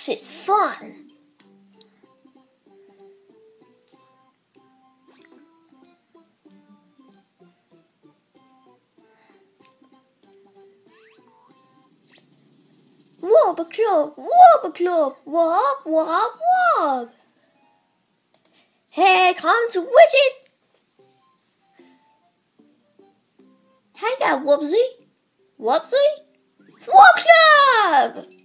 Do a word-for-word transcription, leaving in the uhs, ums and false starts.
This is fun. Wob club, wob club, wob, wob, wob. Here comes Widget. Hey there, Wobsy. Wobsy? Wob club!